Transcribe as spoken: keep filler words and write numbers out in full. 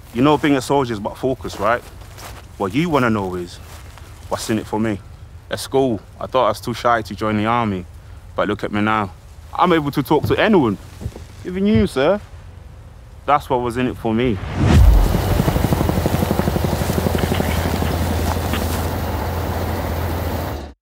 You know being a soldier is about focus, right? What you want to know is, what's in it for me? At school, I thought I was too shy to join the army, but look at me now. I'm able to talk to anyone, even you, sir. That's what was in it for me.